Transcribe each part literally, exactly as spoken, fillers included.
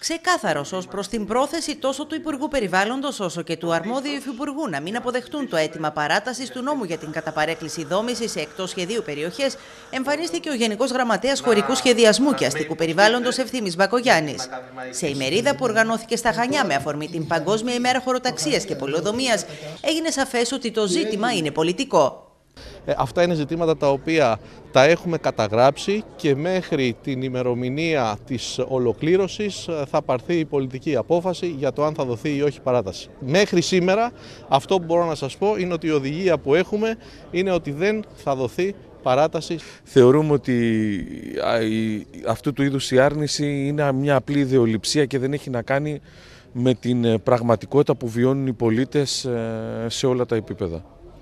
Ξεκάθαρος ως προς την πρόθεση τόσο του Υπουργού Περιβάλλοντος όσο και του αρμόδιου Υφυπουργού να μην αποδεχτούν το αίτημα παράτασης του νόμου για την καταπαρέκκληση δόμησης σε εκτός σχεδίου περιοχές, εμφανίστηκε ο Γενικός Γραμματέας Χωρικού Σχεδιασμού και Αστικού Περιβάλλοντος Ευθύμης Μπακογιάννης. Σε ημερίδα που οργανώθηκε στα Χανιά με αφορμή την Παγκόσμια ημέρα χωροταξίας και πολεοδομίας, έγινε σαφές ότι το ζήτημα είναι πολιτικό. Ε, αυτά είναι ζητήματα τα οποία τα έχουμε καταγράψει και μέχρι την ημερομηνία της ολοκλήρωσης θα πάρθει η πολιτική απόφαση για το αν θα δοθεί ή όχι παράταση. Μέχρι σήμερα αυτό που μπορώ να σας πω είναι ότι η οδηγία που έχουμε είναι ότι δεν θα δοθεί παράταση. Θεωρούμε ότι αυτού του είδους η άρνηση είναι μια απλή ιδεολειψία και δεν έχει να κάνει με την πραγματικότητα που βιώνουν οι πολίτες σε όλα τα επίπεδα.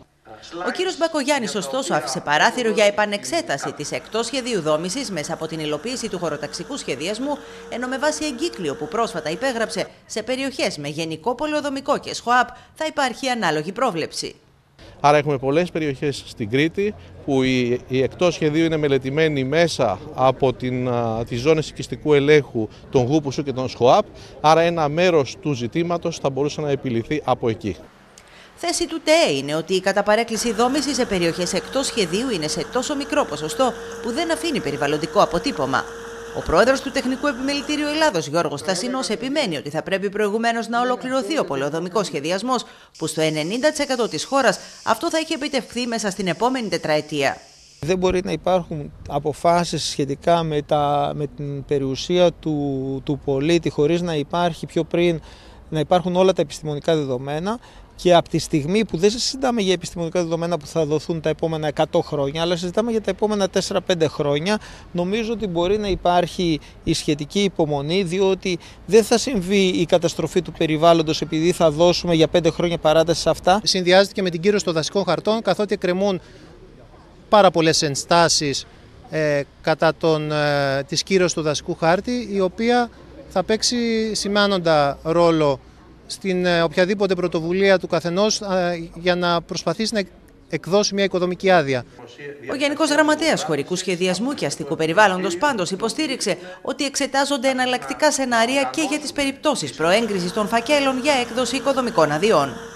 Ο κύριος Μπακογιάννης, ωστόσο, άφησε παράθυρο για επανεξέταση της εκτός σχεδίου δόμησης μέσα από την υλοποίηση του χωροταξικού σχεδιασμού, ενώ με βάση εγκύκλιο που πρόσφατα υπέγραψε σε περιοχές με γενικό πολεοδομικό και ΣΧΟΑΠ θα υπάρχει ανάλογη πρόβλεψη. Άρα έχουμε πολλές περιοχές στην Κρήτη που η, η εκτός σχεδίου είναι μελετημένη μέσα από την, α, τις ζώνες οικιστικού ελέγχου των ΓΟΥΠΟΥΣΟΥ και των ΣΧΟΑΠ, άρα ένα μέρος του ζητήματος θα μπορούσε να επιληθεί από εκεί. Θέση του ΤΕΕ είναι ότι η καταπαρέκκληση δόμησης σε περιοχές εκτός σχεδίου είναι σε τόσο μικρό ποσοστό που δεν αφήνει περιβαλλοντικό αποτύπωμα. Ο πρόεδρος του Τεχνικού Επιμελητήριου Ελλάδος, Γιώργος Στασινός, επιμένει ότι θα πρέπει προηγουμένως να ολοκληρωθεί ο πολεοδομικός σχεδιασμός, που στο ενενήντα τοις εκατό της χώρας αυτό θα έχει επιτευχθεί μέσα στην επόμενη τετραετία. Δεν μπορεί να υπάρχουν αποφάσεις σχετικά με, τα, με την περιουσία του, του πολίτη χωρίς να υπάρχει πιο πριν να υπάρχουν όλα τα επιστημονικά δεδομένα. Και από τη στιγμή που δεν συζητάμε για επιστημονικά δεδομένα που θα δοθούν τα επόμενα εκατό χρόνια, αλλά συζητάμε για τα επόμενα τέσσερα πέντε χρόνια, νομίζω ότι μπορεί να υπάρχει η σχετική υπομονή, διότι δεν θα συμβεί η καταστροφή του περιβάλλοντος επειδή θα δώσουμε για πέντε χρόνια παράταση σε αυτά. Συνδυάζεται και με την κύρωση των δασικών χαρτών, καθότι εκκρεμούν πάρα πολλές ενστάσεις ε, κατά τον, ε, της κύρωσης του δασικού χάρτη, η οποία θα παίξει σημαίνοντα ρόλο στην οποιαδήποτε πρωτοβουλία του καθενός για να προσπαθήσει να εκδώσει μια οικοδομική άδεια. Ο Γενικός Γραμματέας Χωρικού Σχεδιασμού και Αστικού Περιβάλλοντος πάντως υποστήριξε ότι εξετάζονται εναλλακτικά σενάρια και για τις περιπτώσεις προέγκρισης των φακέλων για έκδοση οικοδομικών αδειών.